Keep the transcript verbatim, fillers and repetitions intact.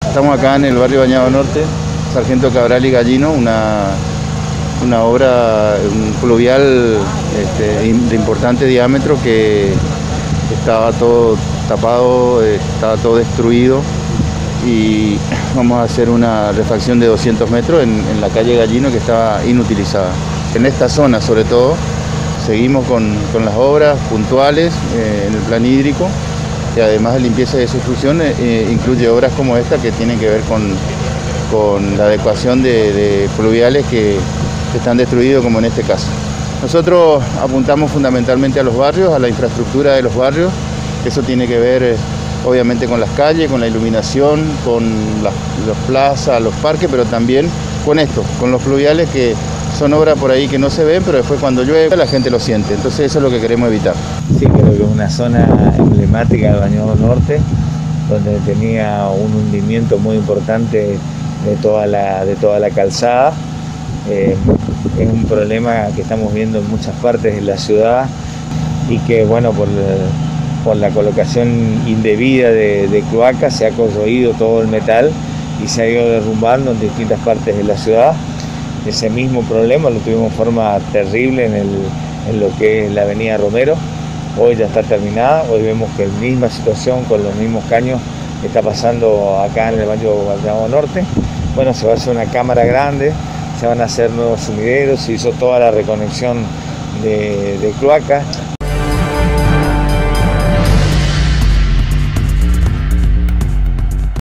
Estamos acá en el barrio Bañado Norte, Sargento Cabral y Gallino, una, una obra, un pluvial este, de importante diámetro que estaba todo tapado, estaba todo destruido y vamos a hacer una refacción de doscientos metros en, en la calle Gallino que estaba inutilizada. En esta zona sobre todo seguimos con, con las obras puntuales eh, en el plan hídrico. Y además de limpieza y desobstrucción eh, incluye obras como esta que tienen que ver con, con la adecuación de, de pluviales que, que están destruidos, como en este caso. Nosotros apuntamos fundamentalmente a los barrios, a la infraestructura de los barrios. Eso tiene que ver eh, obviamente con las calles, con la iluminación, con las, las plazas, los parques, pero también con esto, con los pluviales que son obras por ahí que no se ven, pero después cuando llueve la gente lo siente. Entonces eso es lo que queremos evitar. Sí, creo que es una zona emblemática del Bañado Norte, donde tenía un hundimiento muy importante de toda la, de toda la calzada. Eh, es un problema que estamos viendo en muchas partes de la ciudad y que, bueno, por, por la colocación indebida de, de cloacas se ha corroído todo el metal y se ha ido derrumbando en distintas partes de la ciudad. Ese mismo problema lo tuvimos de forma terrible en, el, en lo que es la avenida Romero. Hoy ya está terminada, hoy vemos que la misma situación con los mismos caños está pasando acá en el Bañado Norte. Bueno, se va a hacer una cámara grande, se van a hacer nuevos sumideros, se hizo toda la reconexión de, de cloacas.